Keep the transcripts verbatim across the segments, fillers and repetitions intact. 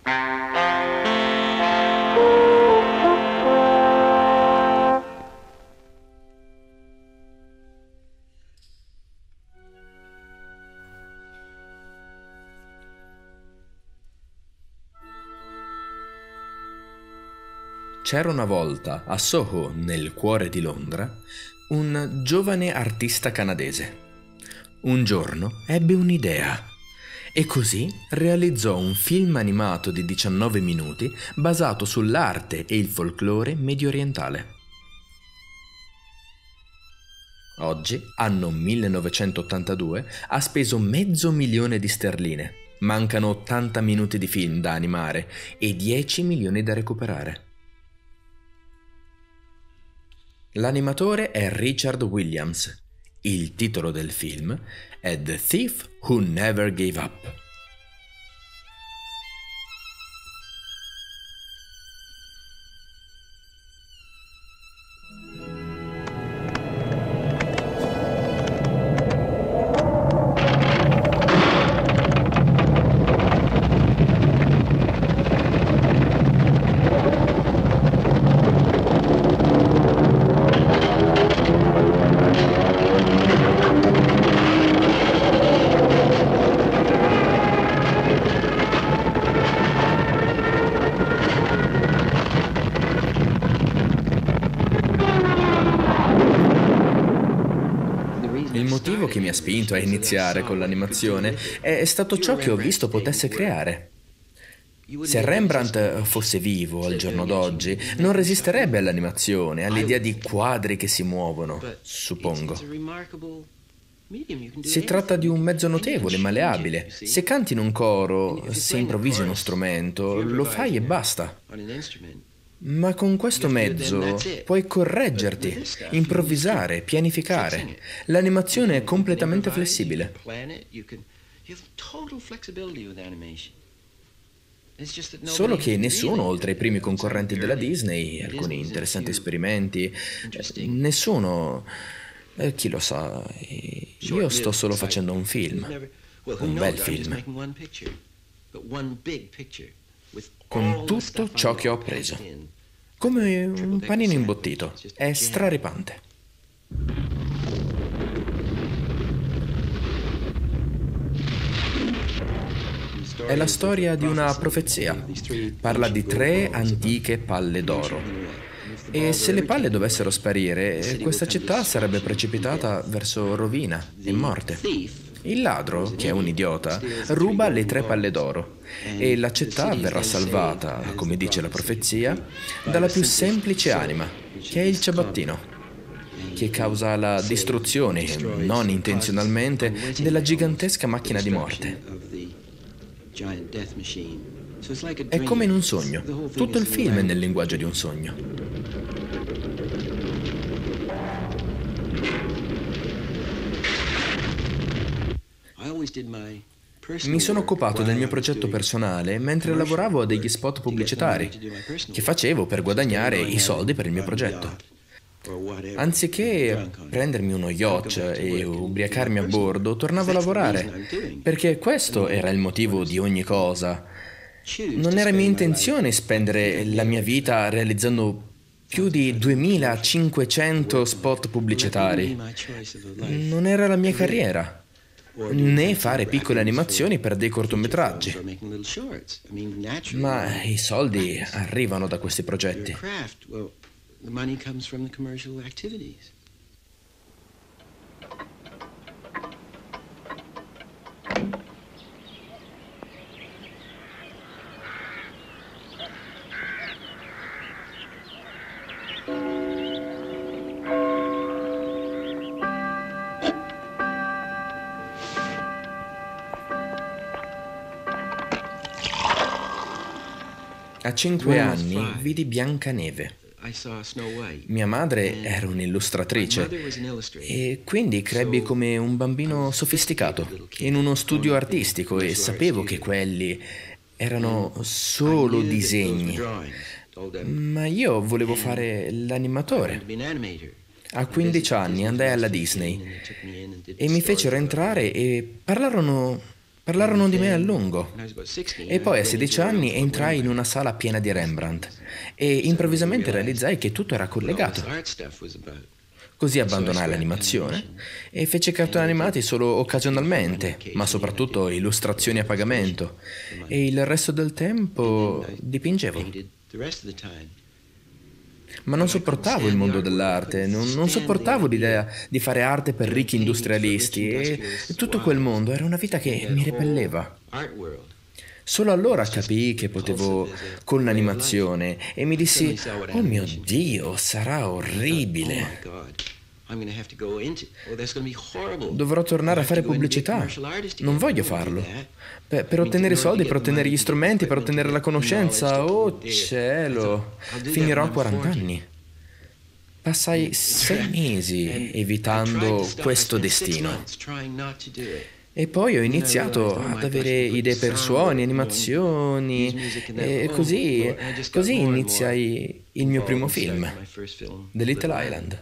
C'era una volta a Soho, nel cuore di Londra, un giovane artista canadese. Un giorno ebbe un'idea e così realizzò un film animato di diciannove minuti basato sull'arte e il folklore mediorientale. Oggi, anno millenovecentottantadue, ha speso mezzo milione di sterline. Mancano ottanta minuti di film da animare e dieci milioni da recuperare. L'animatore è Richard Williams. Il titolo del film è The Thief Who Never Gave Up. Il motivo che mi ha spinto a iniziare con l'animazione è stato ciò che ho visto potesse creare. Se Rembrandt fosse vivo al giorno d'oggi, non resisterebbe all'animazione, all'idea di quadri che si muovono, suppongo. Si tratta di un mezzo notevole, malleabile. Se canti in un coro, se improvvisi uno strumento, lo fai e basta. Ma con questo mezzo puoi correggerti, improvvisare, pianificare. L'animazione è completamente flessibile. Solo che nessuno, oltre ai primi concorrenti della Disney, alcuni interessanti esperimenti, nessuno, eh, chi lo sa, io sto solo facendo un film, un bel film, con tutto ciò che ho preso. Come un panino imbottito, è straripante. È la storia di una profezia. Parla di tre antiche palle d'oro. E se le palle dovessero sparire, questa città sarebbe precipitata verso rovina e morte. Il ladro, che è un idiota, ruba le tre palle d'oro e la città verrà salvata, come dice la profezia, dalla più semplice anima, che è il ciabattino, che causa la distruzione, non intenzionalmente, della gigantesca macchina di morte. È come in un sogno. Tutto il film è nel linguaggio di un sogno. Mi sono occupato del mio progetto personale mentre lavoravo a degli spot pubblicitari che facevo per guadagnare i soldi per il mio progetto. Anziché prendermi uno yacht e ubriacarmi a bordo, tornavo a lavorare, perché questo era il motivo di ogni cosa. Non era mia intenzione spendere la mia vita realizzando più di duemilacinquecento spot pubblicitari. Non era la mia carriera. Né fare piccole animazioni per dei cortometraggi. Ma i soldi arrivano da questi progetti. A cinque anni vidi Biancaneve. Mia madre era un'illustratrice e quindi crebbi come un bambino sofisticato in uno studio artistico e sapevo che quelli erano solo disegni. Ma io volevo fare l'animatore. A quindici anni andai alla Disney e mi fecero entrare e parlarono Parlarono di me a lungo. E poi a sedici anni entrai in una sala piena di Rembrandt e improvvisamente realizzai che tutto era collegato. Così abbandonai l'animazione e feci cartoni animati solo occasionalmente, ma soprattutto illustrazioni a pagamento. E il resto del tempo dipingevo. Ma non sopportavo il mondo dell'arte, non, non sopportavo l'idea di fare arte per ricchi industrialisti e tutto quel mondo era una vita che mi repelleva. Solo allora capii che potevo con l'animazione e mi dissi, oh mio Dio, sarà orribile. Dovrò tornare a fare pubblicità. Non voglio farlo. Per, per ottenere soldi, per ottenere gli strumenti, per ottenere la conoscenza. Oh cielo, finirò a quaranta anni. Passai sei mesi evitando questo destino. E poi ho iniziato ad avere idee per suoni, animazioni, e così, così iniziai il mio primo film, The Little Island.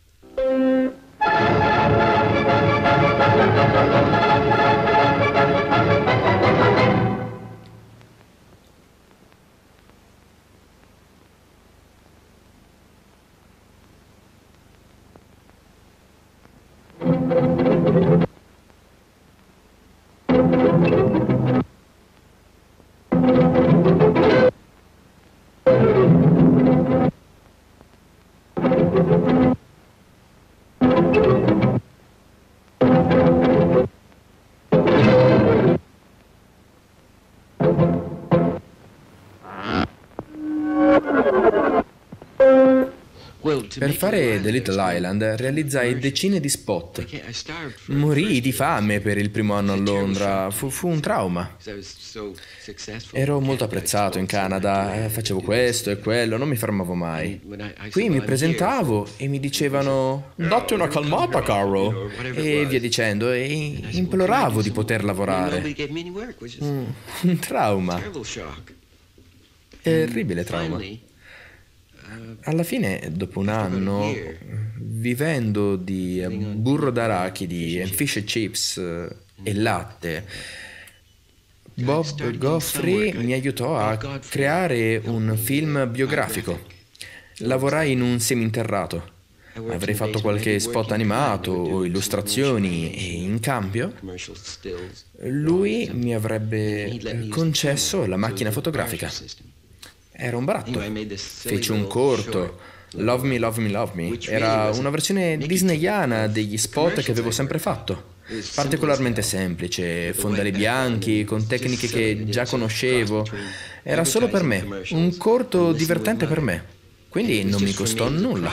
Per fare The Little Island realizzai decine di spot. Morii di fame per il primo anno a Londra, fu, fu un trauma. Ero molto apprezzato in Canada, facevo questo e quello, non mi fermavo mai. Qui mi presentavo e mi dicevano datti una calmata, Carlo, e via dicendo, e imploravo di poter lavorare. Un, un trauma. Terribile trauma. Alla fine, dopo un anno, vivendo di burro d'arachidi e fish and chips e latte, Bob Goffrey mi aiutò a creare un film biografico. Lavorai in un seminterrato. Avrei fatto qualche spot animato o illustrazioni e in cambio lui mi avrebbe concesso la macchina fotografica. Era un baratto. Feci un corto, Love Me, Love Me, Love Me. Era una versione disneyana degli spot che avevo sempre fatto. Particolarmente semplice, fondali bianchi, con tecniche che già conoscevo. Era solo per me, un corto divertente per me. Quindi non mi costò nulla.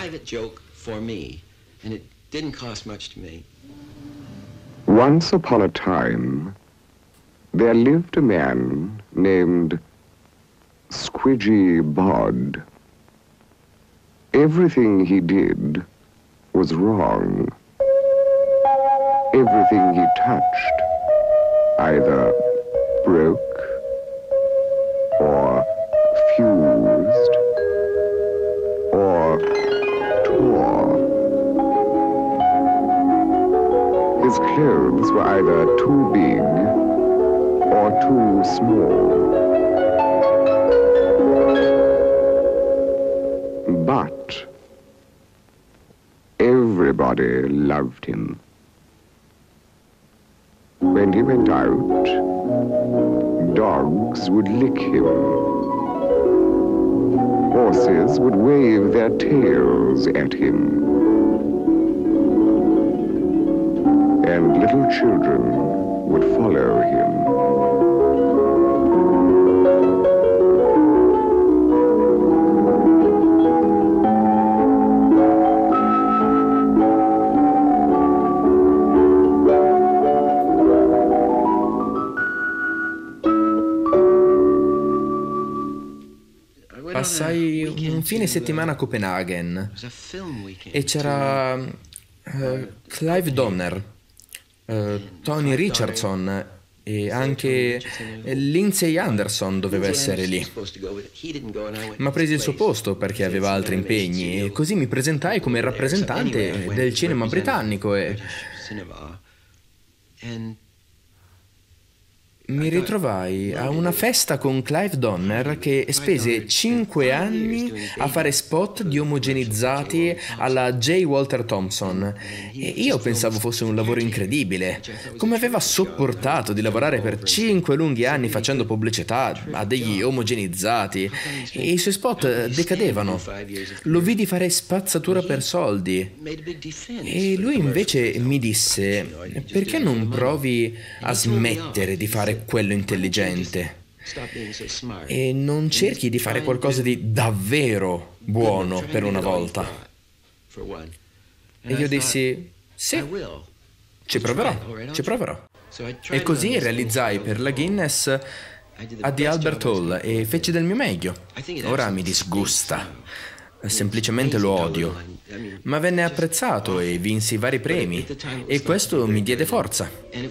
Once upon a time, there lived a man named Squidgy Bod. Everything he did was wrong. Everything he touched either broke or fused or tore. His clothes were either too big or too small. But everybody loved him. When he went out, dogs would lick him. Horses would wave their tails at him. And little children would follow him. Passai un fine settimana a Copenaghen e c'era uh, Clive Donner, uh, Tony Richardson e anche Lindsay Anderson doveva essere lì. Ma presi il suo posto perché aveva altri impegni e così mi presentai come rappresentante del cinema britannico e... mi ritrovai a una festa con Clive Donner che spese cinque anni a fare spot di omogenizzati alla J. Walter Thompson e io pensavo fosse un lavoro incredibile. Come aveva sopportato di lavorare per cinque lunghi anni facendo pubblicità a degli omogenizzati e i suoi spot decadevano. Lo vidi fare spazzatura per soldi e lui invece mi disse: perché non provi a smettere di fare quello intelligente e non cerchi di fare qualcosa di davvero buono per una volta? E io dissi: sì, ci proverò, ci proverò. E così realizzai per la Guinness a The Albert Hall e feci del mio meglio. Ora mi disgusta, semplicemente lo odio, ma venne apprezzato e vinsi vari premi e questo mi diede forza.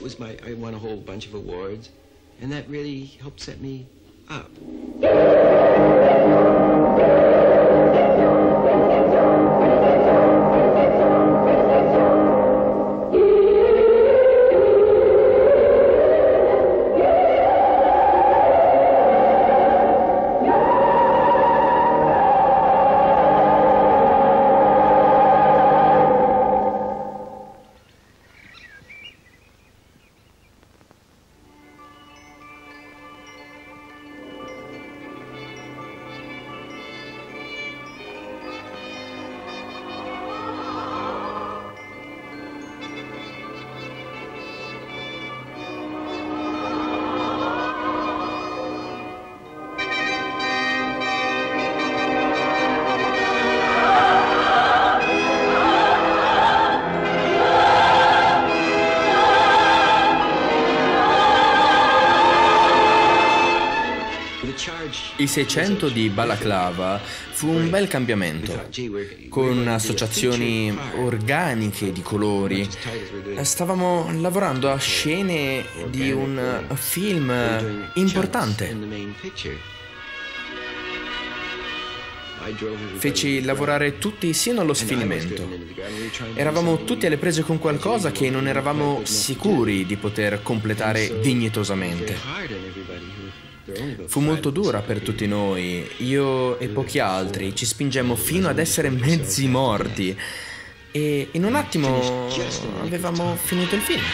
I seicento di Balaclava fu un bel cambiamento, con associazioni organiche di colori. Stavamo lavorando a scene di un film importante. Feci lavorare tutti sino allo sfinimento. Eravamo tutti alle prese con qualcosa che non eravamo sicuri di poter completare dignitosamente. Fu molto dura per tutti noi. Io e pochi altri ci spingemmo fino ad essere mezzi morti e in un attimo avevamo finito il film.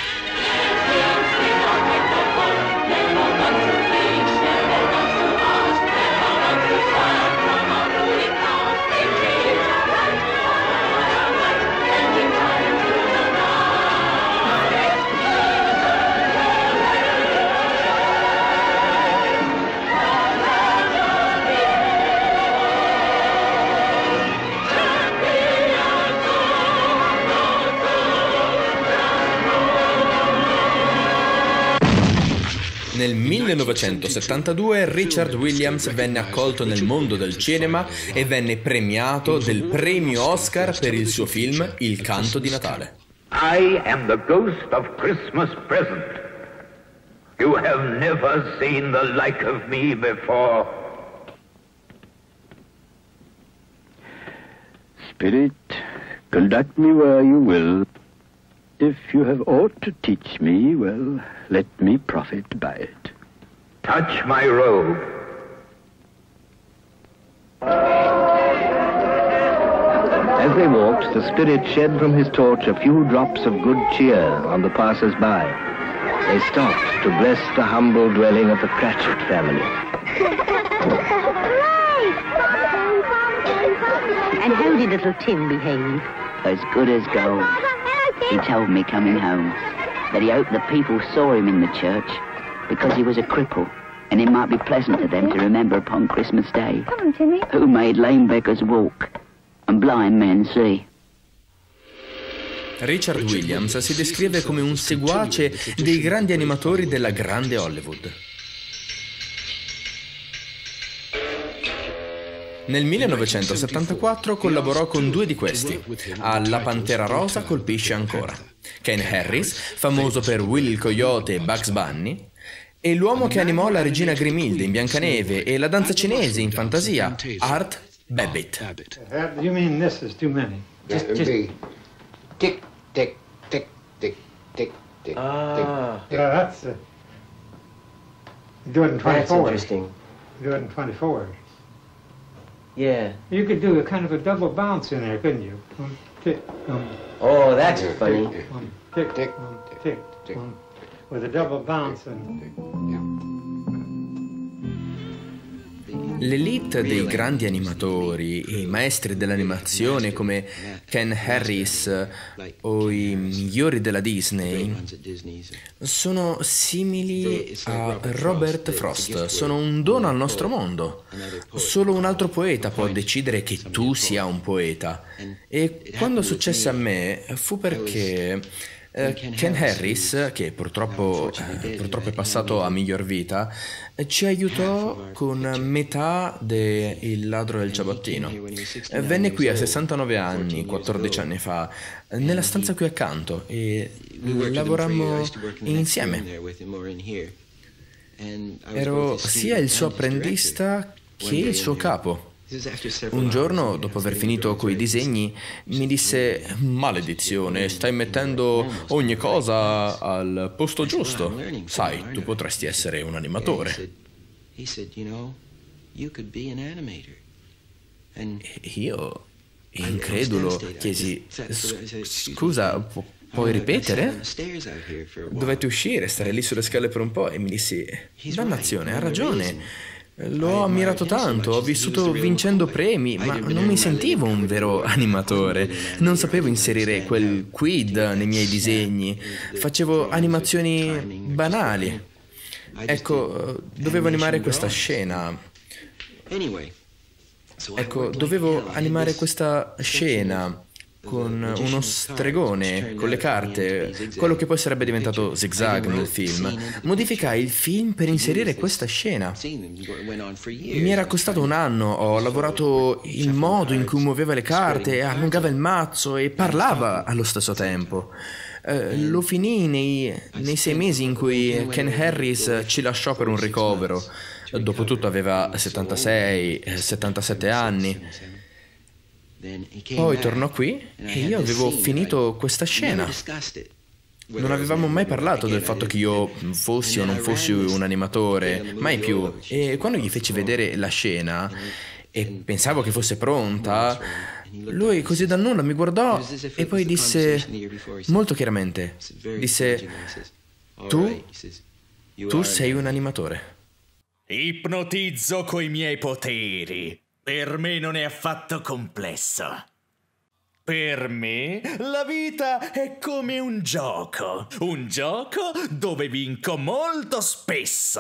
Nel millenovecentosettantadue Richard Williams venne accolto nel mondo del cinema e venne premiato del premio Oscar per il suo film Il canto di Natale. I am the ghost of Christmas present. You have never seen the like of me before. Spirit, conduct me where you will. If you have aught to teach me, well, let me profit by it. Touch my robe. As they walked, the spirit shed from his torch a few drops of good cheer on the passers-by. They stopped to bless the humble dwelling of the Cratchit family. And how did little Tim behave? As good as gold. He told me coming home that he hoped the people saw him in the church because he was a cripple, and it might be pleasant to them to remember upon Christmas Day Come on, Timmy. who made lame beggars walk and blind men see. Richard Williams si descrive come un seguace dei grandi animatori della grande Hollywood. Nel millenovecentosettantaquattro collaborò con due di questi. A La Pantera Rosa colpisce ancora. Ken Harris, famoso per Willy il Coyote e Bugs Bunny, e l'uomo che animò la regina Grimilde in Biancaneve e la danza cinese in Fantasia, Art Babbitt. Uh, you mean this is too many? Just, just... Tick, tick, tick, tick, tick, tick, Ah, tick. yeah, that's uh, Do it in That's twenty-four. interesting. Do it in twenty-four. Yeah. You could do a kind of a double bounce in there, couldn't you? One tick, one, Oh, that's funny. one tick, Tick, one tick, tick, tick, one, with a double bounce and L'elite dei grandi animatori, i maestri dell'animazione come Ken Harris o i migliori della Disney sono simili a Robert Frost, sono un dono al nostro mondo. Solo un altro poeta può decidere che tu sia un poeta. E quando successe a me fu perché eh, Ken Harris, che purtroppo, eh, purtroppo è passato a miglior vita, eh, ci aiutò con metà de Il ladro del ciabattino. Eh, venne qui a sessantanove anni, quattordici anni fa, eh, nella stanza qui accanto e lavorammo insieme. Ero sia il suo apprendista che il suo capo. Un giorno, dopo aver finito coi disegni, mi disse: maledizione, stai mettendo ogni cosa al posto giusto. Sai, tu potresti essere un animatore. E io, incredulo, chiesi: scusa, pu- puoi ripetere? Dovetti uscire, stare lì sulle scale per un po' e mi dissi: dannazione, ha ragione. L'ho ammirato tanto, ho vissuto vincendo premi, ma non mi sentivo un vero animatore. Non sapevo inserire quel quid nei miei disegni. Facevo animazioni banali. Ecco, dovevo animare questa scena. Ecco, dovevo animare questa scena con uno stregone, con le carte, quello che poi sarebbe diventato Zigzag nel film. Modificai il film per inserire questa scena. Mi era costato un anno, ho lavorato il modo in cui muoveva le carte, allungava il mazzo e parlava allo stesso tempo. Eh, lo finì nei, nei sei mesi in cui Ken Harris ci lasciò per un ricovero. Dopotutto aveva settantasei settantasette anni. Poi tornò qui e io avevo finito questa scena. Non avevamo mai parlato del fatto che io fossi o non fossi un animatore, mai più. E quando gli feci vedere la scena e pensavo che fosse pronta, lui così dal nulla mi guardò e poi disse molto chiaramente, disse: tu, tu sei un animatore. Ipnotizzo coi miei poteri. Per me non è affatto complesso. Per me la vita è come un gioco. Un gioco dove vinco molto spesso.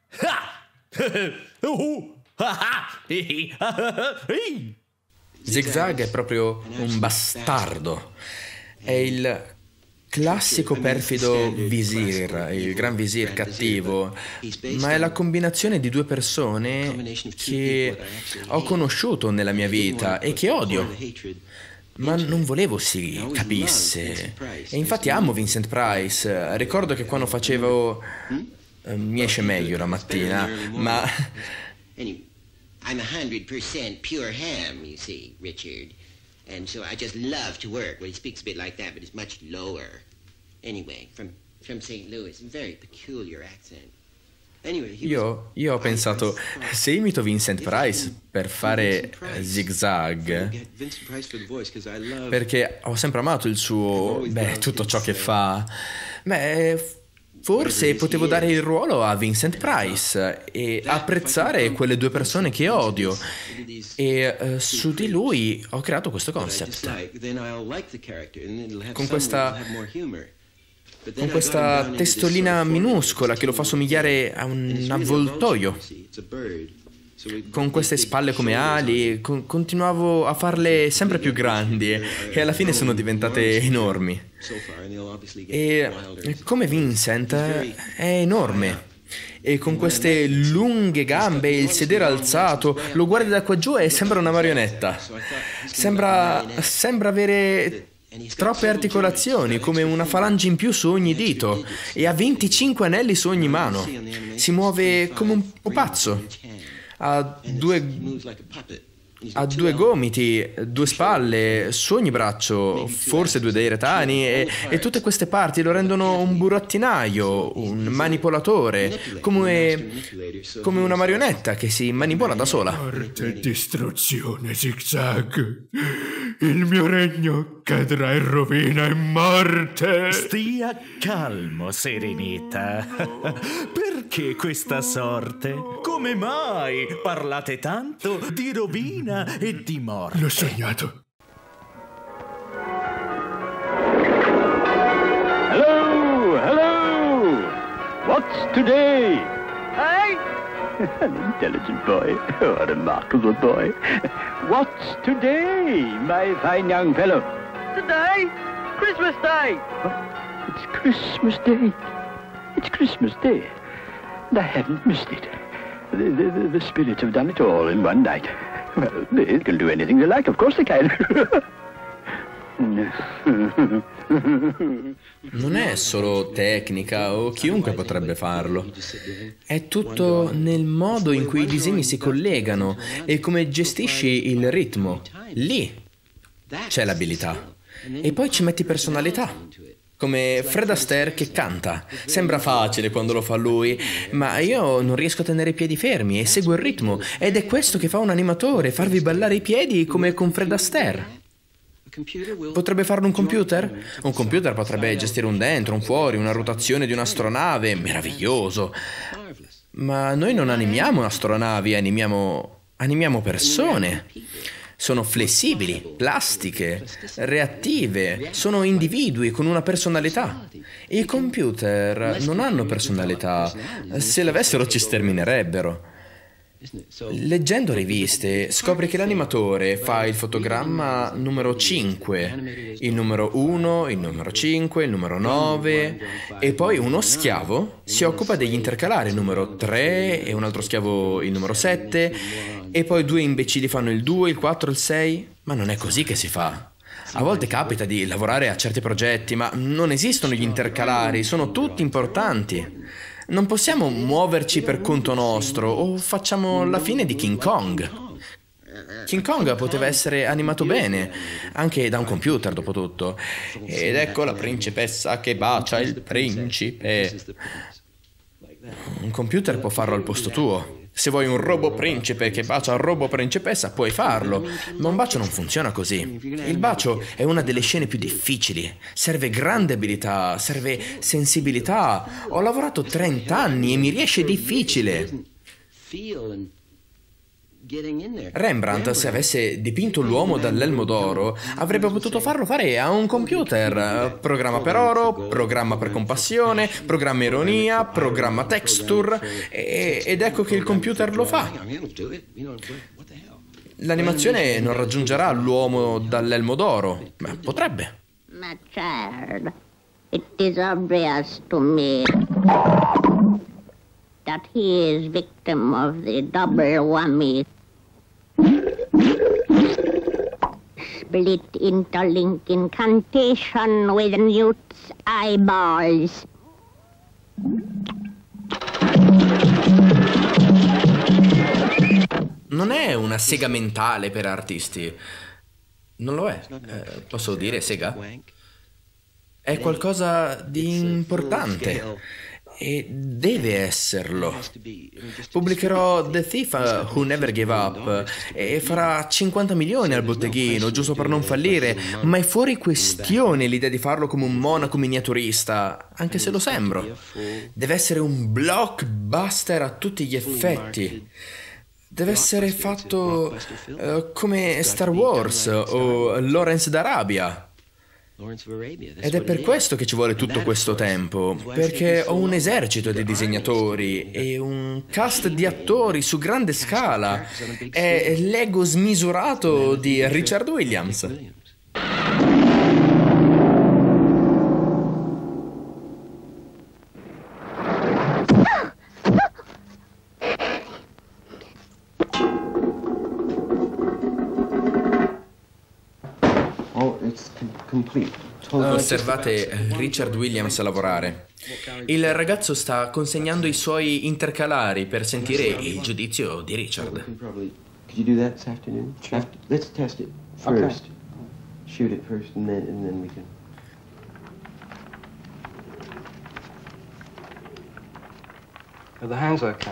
Zigzag è proprio un bastardo. È il classico perfido visir, il gran visir cattivo, ma è la combinazione di due persone che ho conosciuto nella mia vita e che odio. Ma non volevo si capisse. E infatti amo Vincent Price. Ricordo che quando facevo... eh, mi esce meglio la mattina, ma... I'm a hundred percent pure ham, you see, Richard. And so I just love to work. Well, he speaks a bit like that, but it's much lower. Anyway, from, from Saint Louis, a very peculiar accent. Anyway, he Io, io ho pensato, se imito Vincent Price per fare Zigzag, perché ho sempre amato il suo, beh, tutto ciò che fa, beh, forse potevo dare il ruolo a Vincent Price e apprezzare quelle due persone che odio. E uh, su di lui ho creato questo concept. Con questa, con questa testolina minuscola che lo fa somigliare a un avvoltoio. Con queste spalle come ali, con, continuavo a farle sempre più grandi e alla fine sono diventate enormi. E come Vincent è enorme. E con queste lunghe gambe e il sedere alzato, lo guardi da qua giù e sembra una marionetta. Sembra, sembra avere troppe articolazioni, come una falange in più su ogni dito, e ha venticinque anelli su ogni mano. Si muove come un pupazzo. Ha due Ha due gomiti, due spalle, su ogni braccio, forse due dei retani e, e tutte queste parti lo rendono un burattinaio, un manipolatore, come, come una marionetta che si manipola da sola. Morte e distruzione, Zigzag. Il mio regno cadrà in rovina e morte. Stia calmo, Serenità. Perché questa sorte? Come mai parlate tanto di rovina e di morte? L'ho sognato. Hello, hello. What's today? Hey? An intelligent boy. Oh, a remarkable boy. What's today, my fine young fellow? Today? Christmas Day. What? It's Christmas Day. It's Christmas Day. And I haven't missed it. The, the, the spirits have done it all in one night. Well, they can do anything they like. Of course they can. Non è solo tecnica o chiunque potrebbe farlo. È tutto nel modo in cui i disegni si collegano e come gestisci il ritmo. Lì c'è l'abilità. E poi ci metti personalità. Come Fred Astaire che canta. Sembra facile quando lo fa lui, ma io non riesco a tenere i piedi fermi e seguo il ritmo. Ed è questo che fa un animatore, farvi ballare i piedi come con Fred Astaire. Potrebbe farlo un computer? Un computer potrebbe gestire un dentro, un fuori, una rotazione di un'astronave. Meraviglioso. Ma noi non animiamo astronavi, animiamo, animiamo persone. Sono flessibili, plastiche, reattive, sono individui con una personalità. I computer non hanno personalità, se l'avessero ci sterminerebbero. Leggendo riviste scopri che l'animatore fa il fotogramma numero cinque, il numero uno, il numero cinque, il numero nove e poi uno schiavo si occupa degli intercalari, il numero tre e un altro schiavo il numero sette e poi due imbecilli fanno il due, il quattro, il sei. Ma non è così che si fa. A volte capita di lavorare a certi progetti, ma non esistono gli intercalari, sono tutti importanti. Non possiamo muoverci per conto nostro o facciamo la fine di King Kong. King Kong poteva essere animato bene, anche da un computer dopo tutto. Ed ecco la principessa che bacia il principe. Un computer può farlo al posto tuo. Se vuoi un robo principe che bacia un robo principessa, puoi farlo, ma un bacio non funziona così. Il bacio è una delle scene più difficili. Serve grande abilità, serve sensibilità. Ho lavorato trenta anni e mi riesce difficile. Rembrandt, se avesse dipinto l'uomo dall'elmo d'oro, avrebbe potuto farlo fare a un computer. Programma per oro, programma per compassione, programma ironia, programma texture, e, ed ecco che il computer lo fa. L'animazione non raggiungerà l'uomo dall'elmo d'oro, ma potrebbe. My child, it is obvious to me that he is victim of the double whammy. Split interlink incantation with Newt's eyeballs. Non è una sega mentale per artisti. Non lo è. Eh, posso dire sega? È qualcosa di importante. E deve esserlo. Pubblicherò The Thief Who Never Gave Up e farà cinquanta milioni al botteghino, giusto per non fallire, ma è fuori questione l'idea di farlo come un monaco miniaturista, anche se lo sembro. Deve essere un blockbuster a tutti gli effetti. Deve essere fatto uh, come Star Wars o Lawrence d'Arabia. Ed è per questo che ci vuole tutto questo tempo, perché ho un esercito di disegnatori e un cast di attori su grande scala. È l'ego smisurato di Richard Williams. Osservate Richard Williams a lavorare. Il ragazzo sta consegnando i suoi intercalari per sentire il giudizio di Richard. Could you do that this afternoon? Sure. After, let's test it first. Okay. Shoot it first, and then and then we can. Are the hands okay?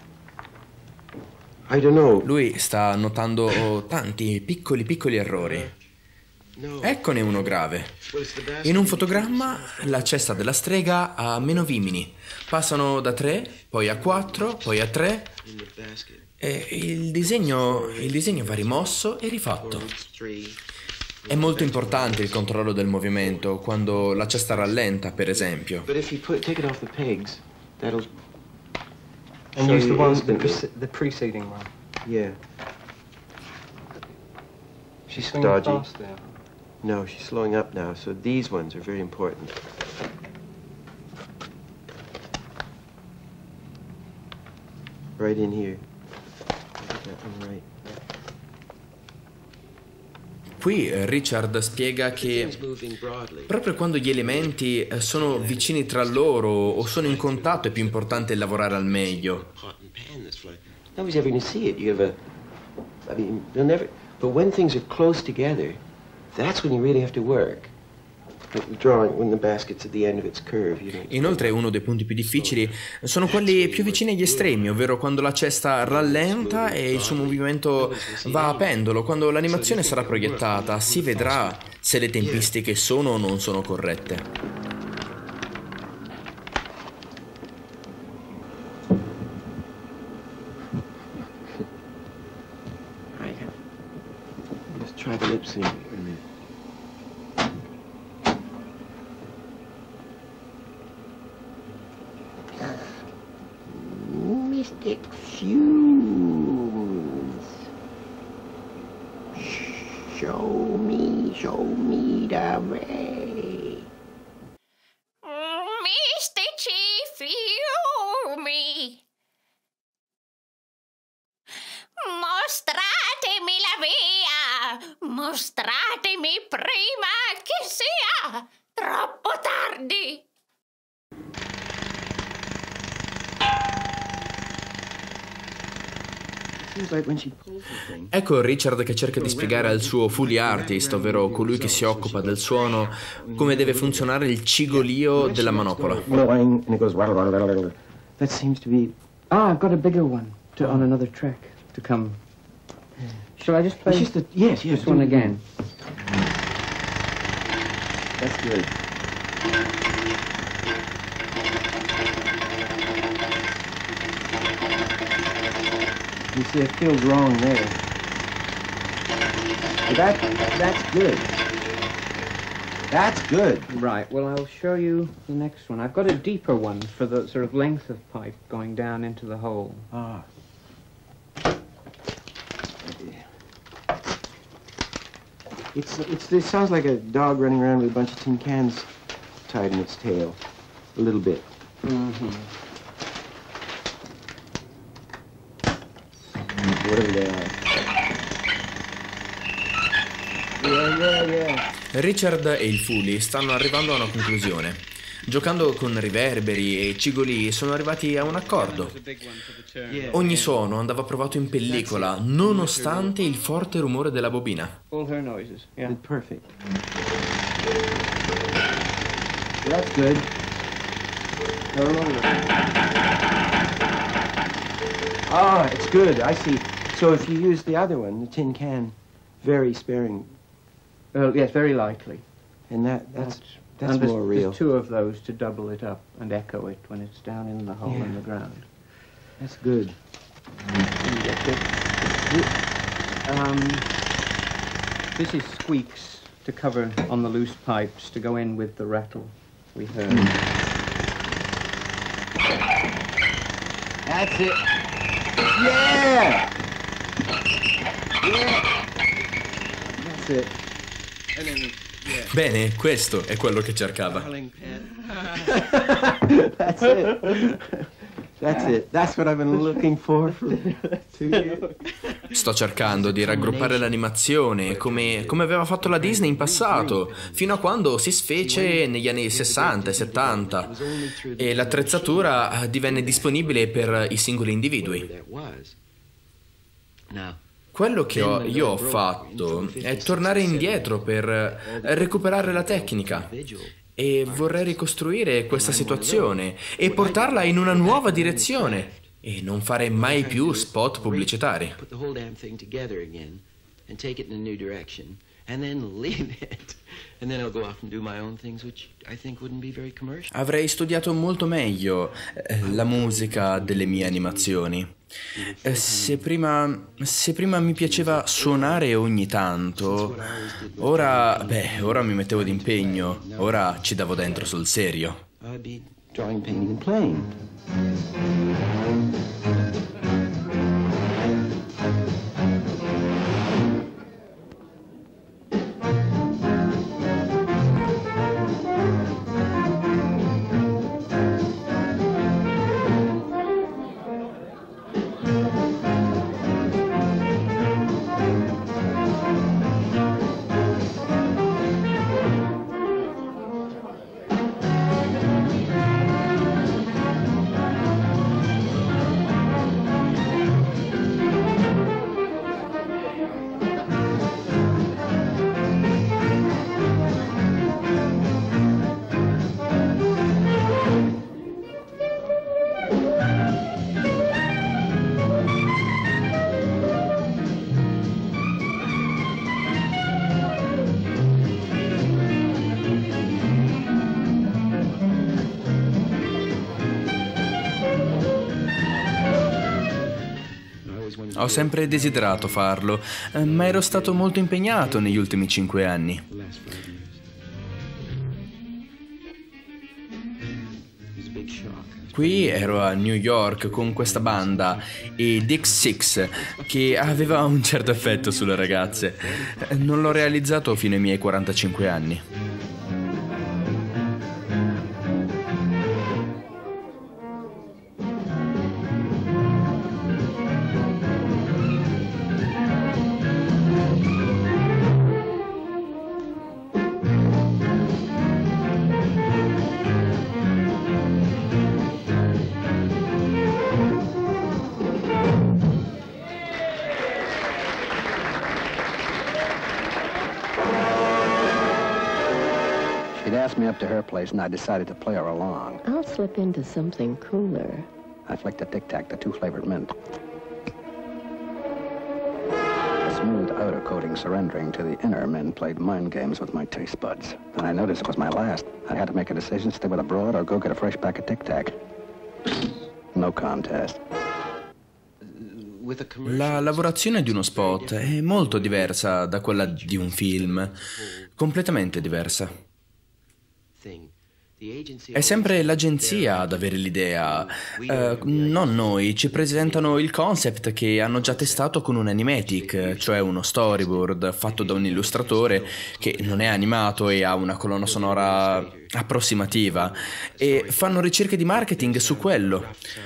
I don't know. Lui sta notando tanti piccoli piccoli errori. Eccone uno grave. In un fotogramma la cesta della strega ha meno vimini. Passano da tre, poi a quattro, poi a tre. E il disegno, il disegno va rimosso e rifatto. È molto importante il controllo del movimento quando la cesta rallenta, per esempio. But if you put take it off the pegs, that'll. And use the one, the, pre the preceding one. Yeah. She's swinging dodgy. fast there. No, she's slowing up now, so these ones are very important. Right in here. Get that one right. Qui Richard spiega che proprio quando gli elementi sono vicini tra loro o sono in contatto è più importante lavorare al meglio. Nobody's ever going to see it. You have a, I mean, they'll never. But when things are close together, that's when you really have to work. Like drawing when the basket's at the end of its curve. You know. Inoltre uno dei punti più difficili sono quelli più vicini agli estremi, ovvero quando la cesta rallenta e il suo movimento va a pendolo. Quando l'animazione sarà proiettata si vedrà se le tempistiche sono o non sono corrette. Let's try the lip sync. Mystic fumes. Show me, show me the way. Mistici fiumi. Mostratemi la via. Mostratemi prima che sia troppo tardi. Ecco Richard che cerca di spiegare al suo Foley artist, ovvero colui che si occupa del suono, come deve funzionare il cigolio della manopola. That seems to be. Ah, I've got a bigger one to, on another track to come. Shall I just play? Just a, yes, yes. This one again. That's good. You see, it feels wrong there. That, that's good. That's good. Right, well, I'll show you the next one. I've got a deeper one for the sort of length of pipe going down into the hole. Ah. It's, it's, it sounds like a dog running around with a bunch of tin cans tied in its tail. A little bit. Mm-hmm. Whatever they are. Yeah, yeah, yeah. Richard e il Foley stanno arrivando a una conclusione. Giocando con riverberi e cigoli sono arrivati a un accordo. Ogni suono andava provato in pellicola, nonostante il forte rumore della bobina. All her noises. Yeah. Perfect. That's good. Ah, it's good. I see. So if you use the other one, the tin can, very sparing. Well, yes, very lightly. And that that's that's and more there's, real. There's two of those to double it up and echo it when it's down in the hole Yeah. in the ground. That's good. Um, this is squeaks to cover on the loose pipes to go in with the rattle we heard. That's it. Yeah. Yeah. That's it. And then, yeah. Bene, questo è quello che cercava. That's it. That's it. That's what I've been looking for for two years. Sto cercando di raggruppare l'animazione come, come aveva fatto la Disney in passato, fino a quando si sfece negli anni sessanta e settanta e l'attrezzatura divenne disponibile per i singoli individui. Quello che ho, io ho fatto è tornare indietro per recuperare la tecnica e vorrei ricostruire questa situazione e portarla in una nuova direzione e non fare mai più spot pubblicitari. Avrei studiato molto meglio eh, la musica delle mie animazioni. Eh, se prima, se prima mi piaceva suonare ogni tanto, ora, beh, ora mi mettevo d'impegno, ora ci davo dentro sul serio. Drawing, painting, and playing. Ho sempre desiderato farlo, ma ero stato molto impegnato negli ultimi cinque anni. Qui ero a New York con questa banda, i Dick Six, che aveva un certo effetto sulle ragazze. Non l'ho realizzato fino ai miei quarantacinque anni. Asked me up to her place, and I decided to play her along. I'll slip into something cooler. I flicked a Tic Tac, the two-flavored mint. The smooth outer coating surrendering to the inner men played mind games with my taste buds. And I noticed it was my last. I had to make a decision, stay with a broad or go get a fresh pack of Tic Tac. No contest. La lavorazione di uno spot è molto diversa da quella di un film. Completamente diversa. È sempre l'agenzia ad avere l'idea, uh, non noi. Ci presentano il concept che hanno già testato con un animatic, cioè uno storyboard fatto da un illustratore che non è animato e ha una colonna sonora approssimativa, e fanno ricerche di marketing su quello.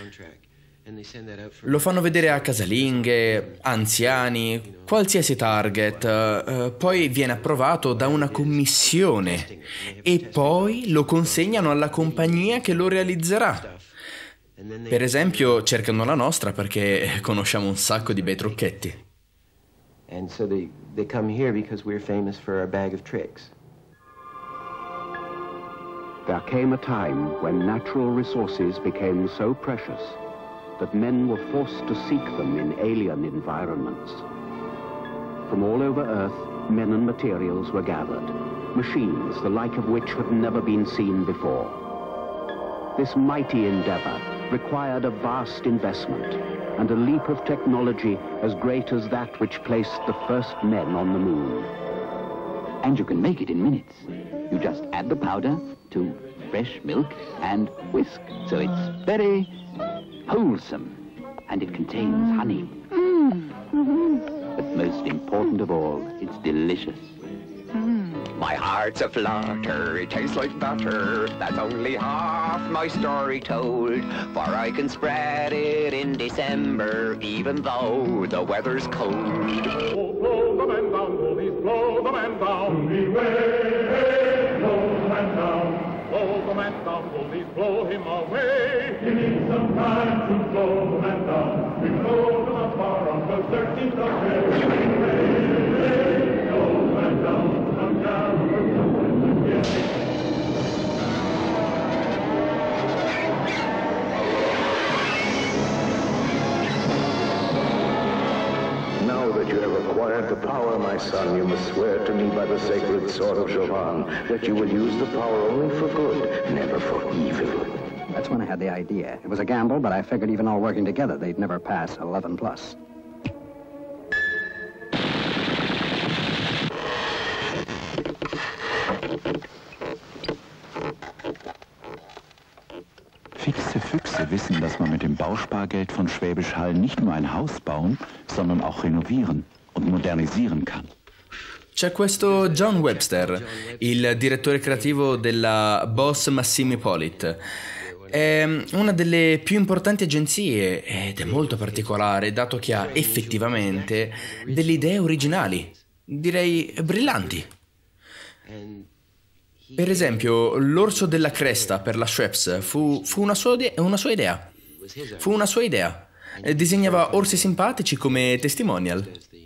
Lo fanno vedere a casalinghe, anziani, qualsiasi target, uh, poi viene approvato da una commissione e poi lo consegnano alla compagnia che lo realizzerà. Per esempio, cercano la nostra perché conosciamo un sacco di bei trucchetti. And so they, they come here because we're famous for our bag of tricks. There came a time when natural resources became so precious that men were forced to seek them in alien environments. From all over Earth, men and materials were gathered, machines the like of which had never been seen before. This mighty endeavor required a vast investment and a leap of technology as great as that which placed the first men on the moon. And you can make it in minutes. You just add the powder to fresh milk and whisk. So it's very wholesome, and it contains honey. Mm. Mm-hmm. But most important of all, it's delicious. Mm. My heart's a flutter, it tastes like butter. That's only half my story told, for I can spread it in December, even though the weather's cold. Oh, blow the man down, bullies, blow the man down. Beware, blow the man down. Blow the man down, bullies, blow him away. Give me some time to blow the man down. We blow them afar on the thirteenth of May. Now that you have acquired the power, my son, you must swear to me by the sacred sword of Jovan that you will use the power only for good, never for evil. That's when I had the idea. It was a gamble, but I figured even all working together, they'd never pass eleven plus. Fixe Füchse wissen, dass man mit dem Bauspargeld von Schwäbisch Hall nicht nur ein Haus bauen, sondern auch renovieren und modernisieren kann. C'è questo John Webster, il direttore creativo della Boss Massimi Pollitt. È una delle più importanti agenzie ed è molto particolare, dato che ha effettivamente delle idee originali, direi brillanti. Per esempio, l'orso della cresta per la Schweppes fu, fu una, sua de- una sua idea. Fu una sua idea. Disegnava orsi simpatici come testimonial.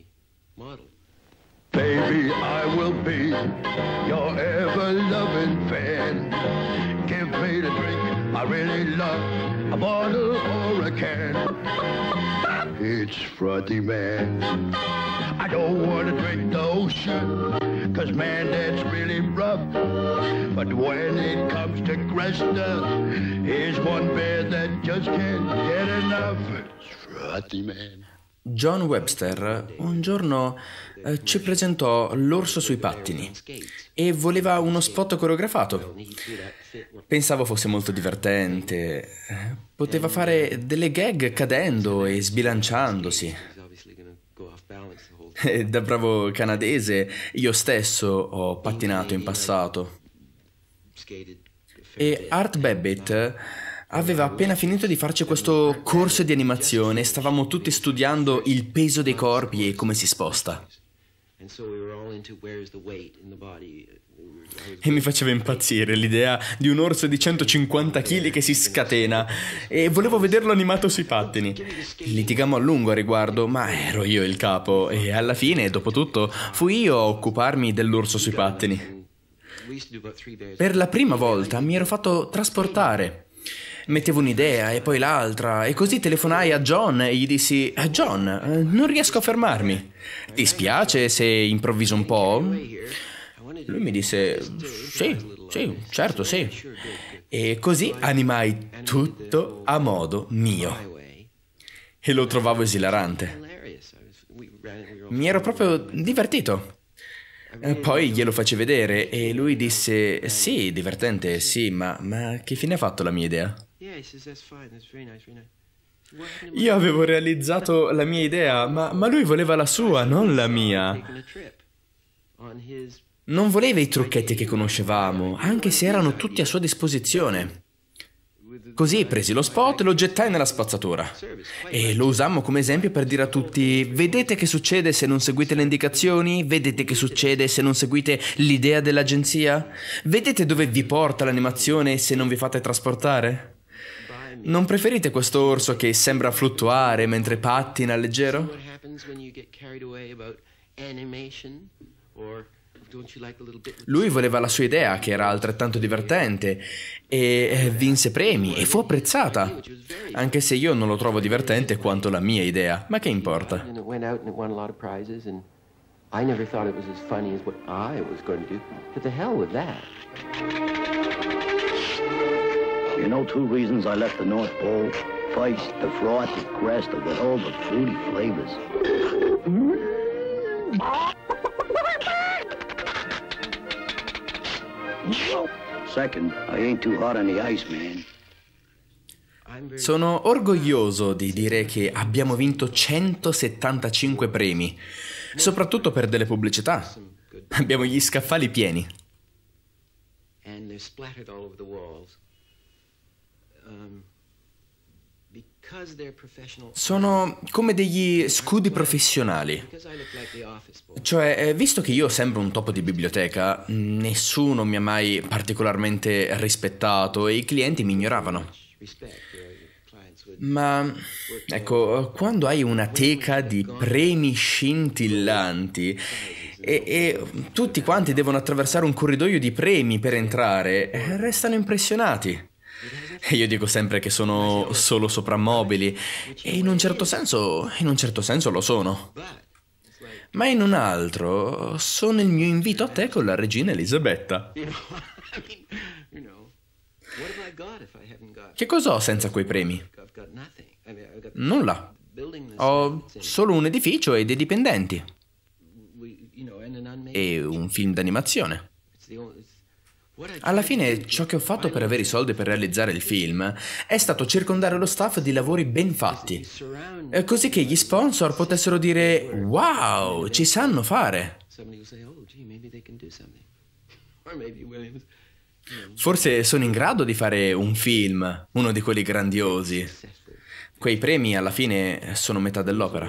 Baby, I will be your ever-loving fan. Give me the drink I really love, a bottle or a can. It's Frothy Man. I don't want to drink the ocean, cause man, that's really rough. But when it comes to Cresta, here's one bear that just can't get enough. It's Frothy Man. John Webster un giorno eh, ci presentò l'orso sui pattini e voleva uno spot coreografato. Pensavo fosse molto divertente. Poteva fare delle gag cadendo e sbilanciandosi. E da bravo canadese, io stesso ho pattinato in passato. E Art Babbitt aveva appena finito di farci questo corso di animazione. Stavamo tutti studiando il peso dei corpi e come si sposta. E mi faceva impazzire l'idea di un orso di centocinquanta chili che si scatena e volevo vederlo animato sui pattini. Litigammo a lungo a riguardo, ma ero io il capo e alla fine, dopo tutto, fui io a occuparmi dell'orso sui pattini. Per la prima volta mi ero fatto trasportare. Mettevo un'idea e poi l'altra e così telefonai a John e gli dissi: John, non riesco a fermarmi. Ti spiace se improvviso un po'? Lui mi disse: sì, sì, certo, sì. E così animai tutto a modo mio. E lo trovavo esilarante. Mi ero proprio divertito. Poi glielo feci vedere e lui disse: sì, divertente, sì, ma, ma che fine ha fatto la mia idea? Io avevo realizzato la mia idea, ma, ma lui voleva la sua, non la mia. Non voleva i trucchetti che conoscevamo, anche se erano tutti a sua disposizione. Così presi lo spot e lo gettai nella spazzatura. E lo usammo come esempio per dire a tutti: vedete che succede se non seguite le indicazioni? Vedete che succede se non seguite l'idea dell'agenzia? Vedete dove vi porta l'animazione se non vi fate trasportare? Non preferite questo orso che sembra fluttuare mentre pattina leggero? Lui voleva la sua idea, che era altrettanto divertente, e vinse premi e fu apprezzata, anche se io non lo trovo divertente quanto la mia idea, ma che importa? You know two reasons I left the North Pole? First, the frothy cresta with all the fruity flavors. Second, I ain't too hot on the ice, man. Sono orgoglioso di dire che abbiamo vinto centosettantacinque premi, soprattutto per delle pubblicità. Abbiamo gli scaffali pieni. Sono come degli scudi professionali. Cioè, visto che io sembro un topo di biblioteca, nessuno mi ha mai particolarmente rispettato e i clienti mi ignoravano. Ma, ecco, quando hai una teca di premi scintillanti e, e tutti quanti devono attraversare un corridoio di premi per entrare, restano impressionati. E io dico sempre che sono solo soprammobili, e in un certo senso, in un certo senso lo sono. Ma in un altro sono il mio invito a te con la regina Elisabetta. Che cosa ho senza quei premi? Nulla. Ho solo un edificio e dei dipendenti. E un film d'animazione. Alla fine, ciò che ho fatto per avere i soldi per realizzare il film è stato circondare lo staff di lavori ben fatti, così che gli sponsor potessero dire wow, ci sanno fare. Forse sono in grado di fare un film, uno di quelli grandiosi. Quei premi alla fine sono metà dell'opera.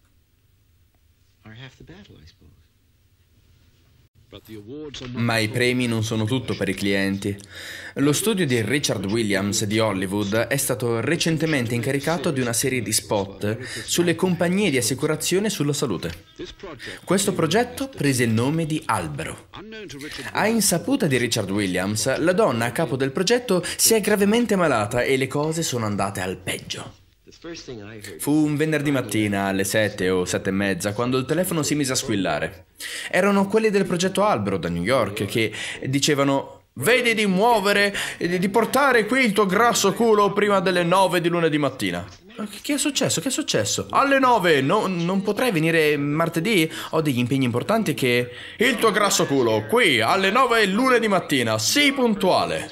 Ma i premi non sono tutto per i clienti. Lo studio di Richard Williams di Hollywood è stato recentemente incaricato di una serie di spot sulle compagnie di assicurazione sulla salute. Questo progetto prese il nome di Albero. A insaputa di Richard Williams, la donna a capo del progetto si è gravemente malata e le cose sono andate al peggio. Fu un venerdì mattina alle sette o sette e mezza quando il telefono si mise a squillare. Erano quelli del progetto Albero da New York che dicevano: vedi di muovere e di portare qui il tuo grasso culo prima delle nove di lunedì mattina. Che è successo? Che è successo? Alle nove? No, non potrei venire martedì? Ho degli impegni importanti che... Il tuo grasso culo qui alle nove lunedì mattina, sii puntuale.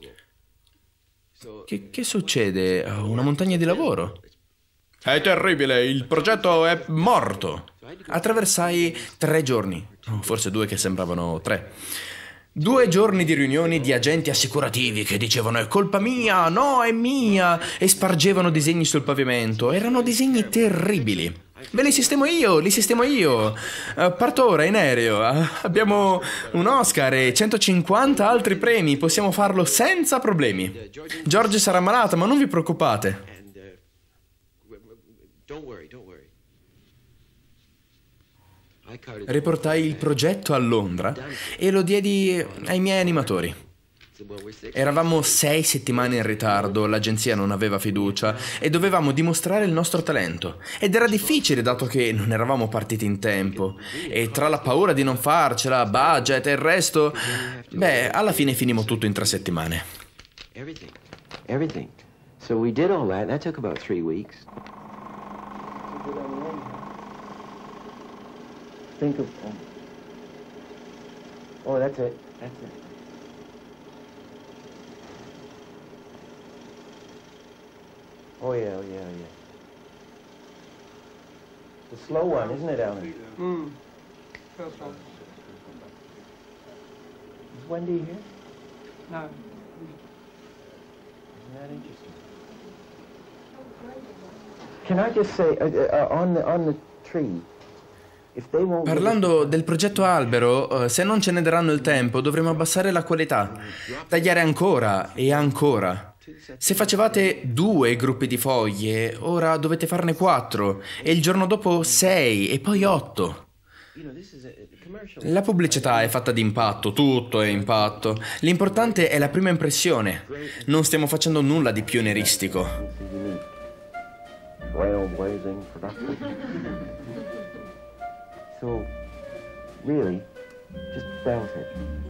Che, che succede? Una montagna di lavoro? È terribile, il progetto è morto. Attraversai tre giorni, forse due che sembravano tre. Due giorni di riunioni di agenti assicurativi che dicevano è colpa mia, no è mia, e spargevano disegni sul pavimento. Erano disegni terribili. Ve li sistemo io, li sistemo io. Uh, parto ora in aereo. Uh, abbiamo un Oscar e centocinquanta altri premi. Possiamo farlo senza problemi. George sarà malato, ma non vi preoccupate. Riportai il progetto a Londra e lo diedi ai miei animatori. Eravamo sei settimane in ritardo, l'agenzia non aveva fiducia e dovevamo dimostrare il nostro talento. Ed era difficile dato che non eravamo partiti in tempo. E tra la paura di non farcela, budget e il resto, beh, alla fine finimmo tutto in tre settimane. Everything. Everything. So we did all that. That took about three weeks. Think of... Oh, that's it. That's it. Oh, yeah, oh, yeah, yeah. The slow one, isn't it, Alan? Mm. Is Wendy here? No. Isn't that interesting? Can I just say, uh, uh, on the, on the tree, parlando del progetto Albero, se non ce ne daranno il tempo, dovremo abbassare la qualità, tagliare ancora e ancora. Se facevate due gruppi di foglie, ora dovete farne quattro, e il giorno dopo sei, e poi otto. La pubblicità è fatta di impatto, tutto è impatto. L'importante è la prima impressione. Non stiamo facendo nulla di pionieristico. So, really, just bounce it.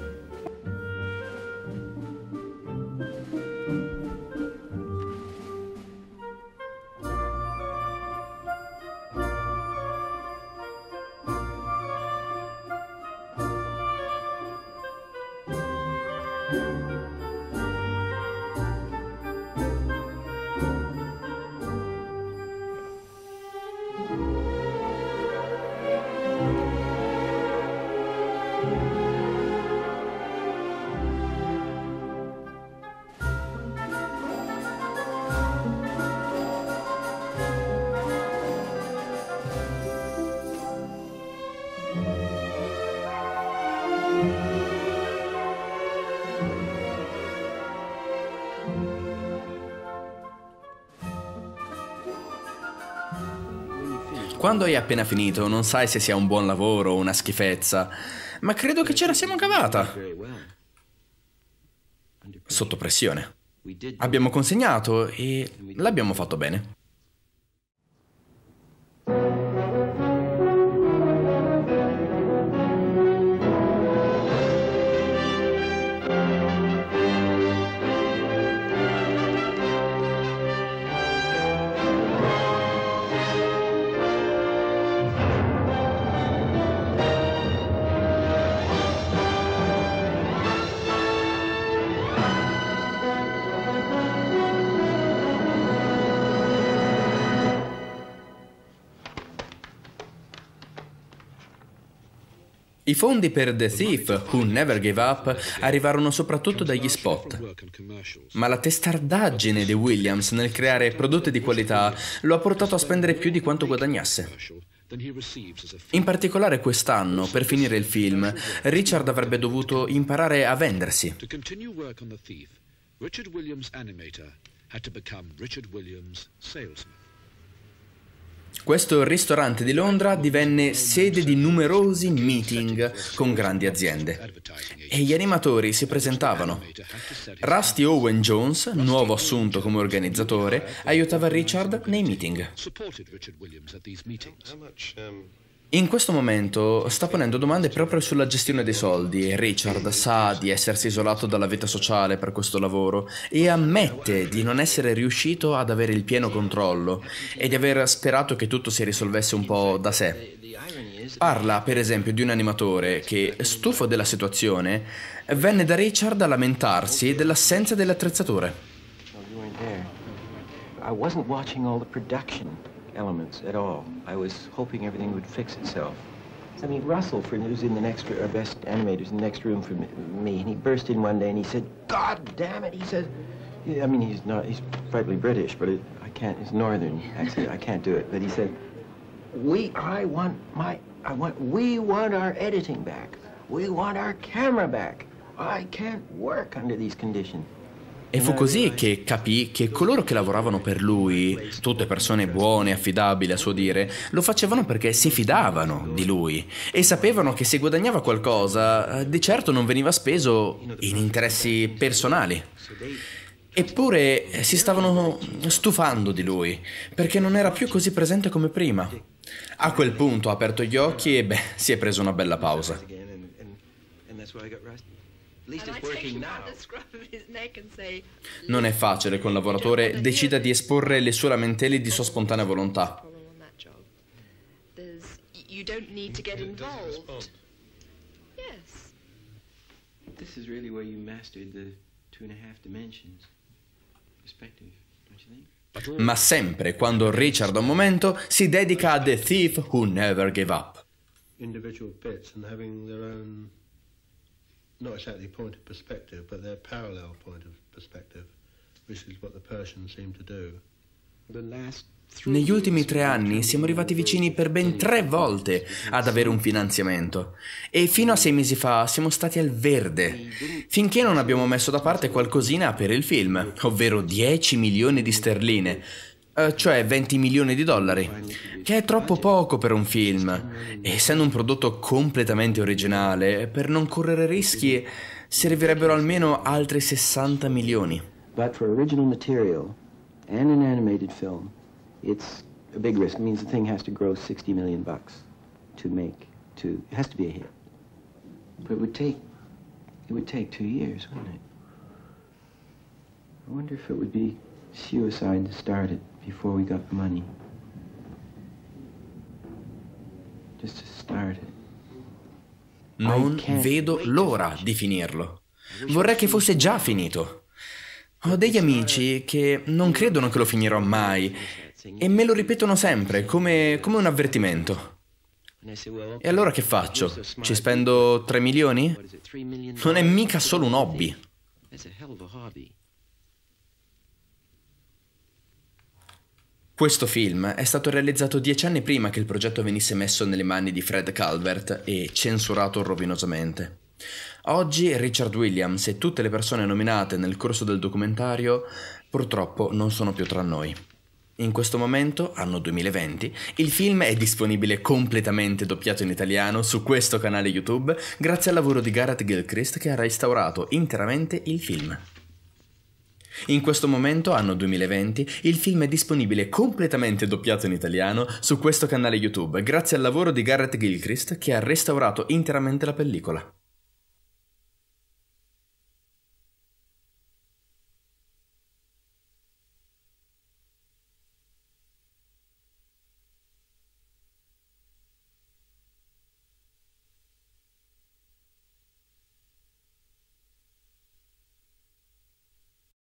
Quando hai appena finito non sai se sia un buon lavoro o una schifezza, ma credo che ce la siamo cavata. Sotto pressione. Abbiamo consegnato e l'abbiamo fatto bene. I fondi per The Thief Who Never Gave Up arrivarono soprattutto dagli spot, ma la testardaggine di Williams nel creare prodotti di qualità lo ha portato a spendere più di quanto guadagnasse. In particolare quest'anno, per finire il film, Richard avrebbe dovuto imparare a vendersi. Richard Williams animator had to become Richard Williams salesman. Questo ristorante di Londra divenne sede di numerosi meeting con grandi aziende e gli animatori si presentavano. Rusty Owen Jones, nuovo assunto come organizzatore, aiutava Richard nei meeting. In questo momento sta ponendo domande proprio sulla gestione dei soldi e Richard sa di essersi isolato dalla vita sociale per questo lavoro e ammette di non essere riuscito ad avere il pieno controllo e di aver sperato che tutto si risolvesse un po' da sé. Parla per esempio di un animatore che, stufo della situazione, venne da Richard a lamentarsi dell'assenza delle attrezzature. I wasn't watching all the production elements at all. I was hoping everything would fix itself. I mean, Russell, for who's in the next, our best animators in the next room from me, and he burst in one day and he said, "God damn it!" He said, I mean, he's not, he's frightfully British, but it, I can't. It's northern accent. I can't do it. But he said, "We, I want my, I want, we want our editing back. We want our camera back. I can't work under these conditions." E fu così che capì che coloro che lavoravano per lui, tutte persone buone e affidabili a suo dire, lo facevano perché si fidavano di lui e sapevano che se guadagnava qualcosa, di certo non veniva speso in interessi personali. Eppure si stavano stufando di lui, perché non era più così presente come prima. A quel punto ha aperto gli occhi e beh, si è preso una bella pausa. Non è facile che un lavoratore decida di esporre le sue lamentele di sua spontanea volontà. This is really where you mastered the two and a half dimensions perspective, don't you think? Ma sempre quando Richard ha un momento si dedica a The Thief Who Never Gave Up. Individual bits and having their own, not exactly point of perspective, but their parallel point of perspective, which is what the Persians seem to do. The last Negli ultimi tre anni siamo arrivati vicini per ben tre volte ad avere un finanziamento e fino a sei mesi fa siamo stati al verde, finché non abbiamo messo da parte qualcosina per il film, ovvero dieci milioni di sterline, cioè venti milioni di dollari, che è troppo poco per un film, e essendo un prodotto completamente originale, per non correre rischi servirebbero almeno altri sessanta milioni. But for original material and an animated film, it's a big risk. It means the thing has to gross sixty million bucks to make, to, it has to be a hit. But it would take, it would take two years, wouldn't it? I wonder if it would be suicide to start it before we got the money. Just to start it. Non vedo l'ora di finirlo. Vorrei che fosse già finito. Ho degli amici che non credono che lo finirò mai e me lo ripetono sempre come, come un avvertimento. E allora che faccio? Ci spendo tre milioni? Non è mica solo un hobby. Questo film è stato realizzato dieci anni prima che il progetto venisse messo nelle mani di Fred Calvert e censurato rovinosamente. Oggi Richard Williams e tutte le persone nominate nel corso del documentario purtroppo non sono più tra noi. In questo momento, anno duemilaventi, il film è disponibile completamente doppiato in italiano su questo canale YouTube grazie al lavoro di Gareth Gilchrist che ha restaurato interamente il film. In questo momento, anno duemilaventi, il film è disponibile completamente doppiato in italiano su questo canale YouTube grazie al lavoro di Gareth Gilchrist che ha restaurato interamente la pellicola.